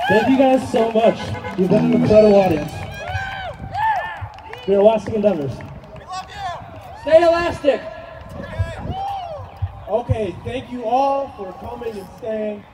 Thank you guys so much. You've been an incredible audience. We are watching Endeavours. We love you! Stay elastic! Okay. Okay, thank you all for coming and staying.